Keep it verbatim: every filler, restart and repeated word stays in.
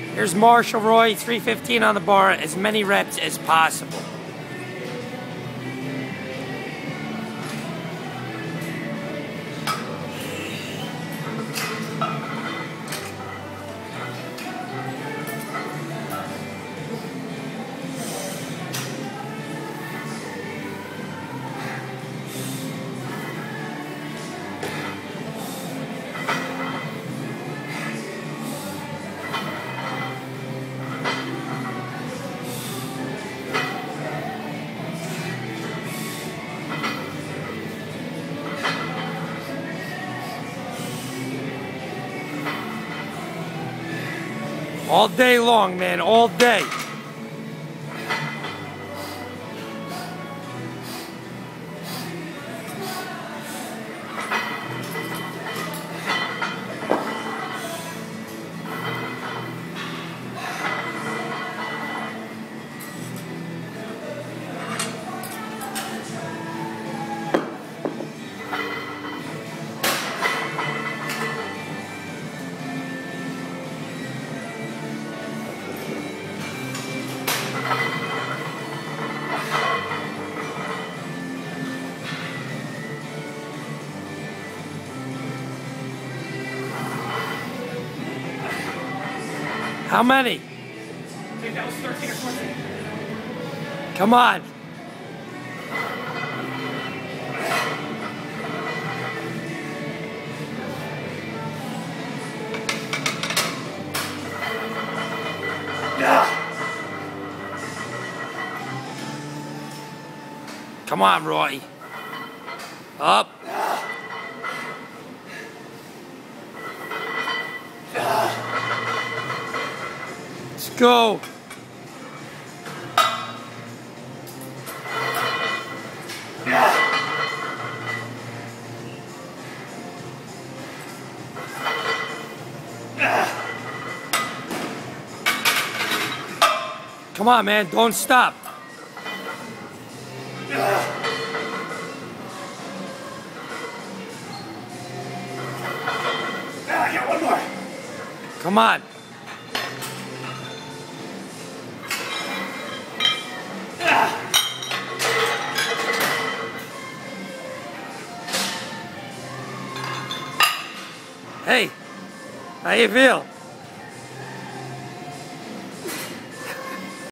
Here's Marshall Roy, three fifteen on the bar, as many reps as possible. All day long, man, all day. How many? I think that was thirteen or fourteen. Come on. Come on, Roy. Up. Let's go. Come on, man, don't stop. I got one more. Come on. Hey, how you feel?